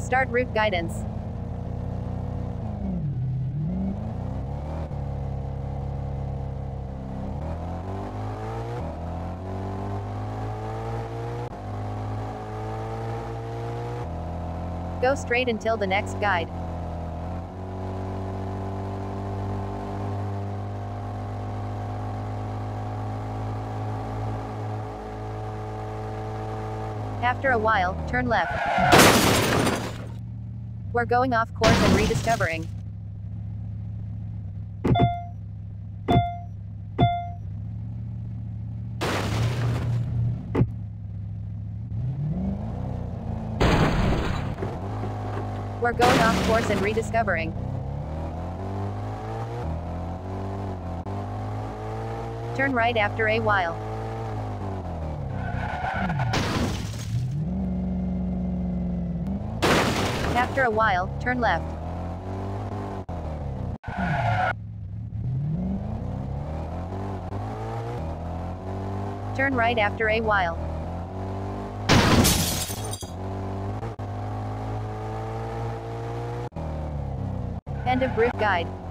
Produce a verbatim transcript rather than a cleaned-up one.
Start route guidance. Go straight until the next guide. After a while, turn left. We're going off course and rediscovering. We're going off course and rediscovering. Turn right after a while. After a while, turn left. Turn right after a while. End of route guide.